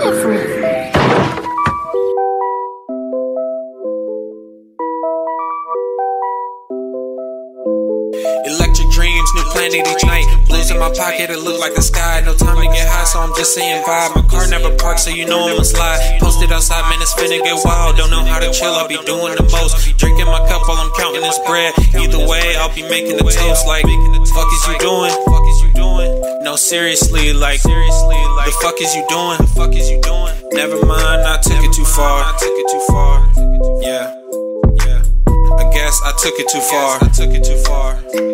different. Electric dreams, new planet each night. Blues in my pocket, it look like the sky. No time to get high, so I'm just saying vibe. My car never parked, so you know I'ma slide. Posted outside, man, it's finna get wild. Don't know how to chill, I'll be doing the most. Drinking my cup while I'm counting this bread. Either way, I'll be making the toast. Like, fuck is you doing? No, seriously, like, the fuck is you doing? Never mind, I took it too far. Yeah, I guess I took it too far.